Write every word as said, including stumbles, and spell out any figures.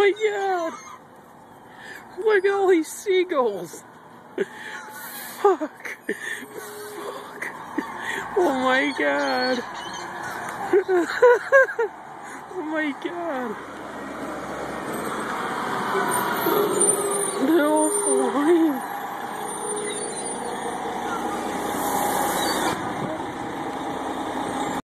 my god! Look at all these seagulls! Fuck! Fuck! Oh my god! Oh my god! No flying!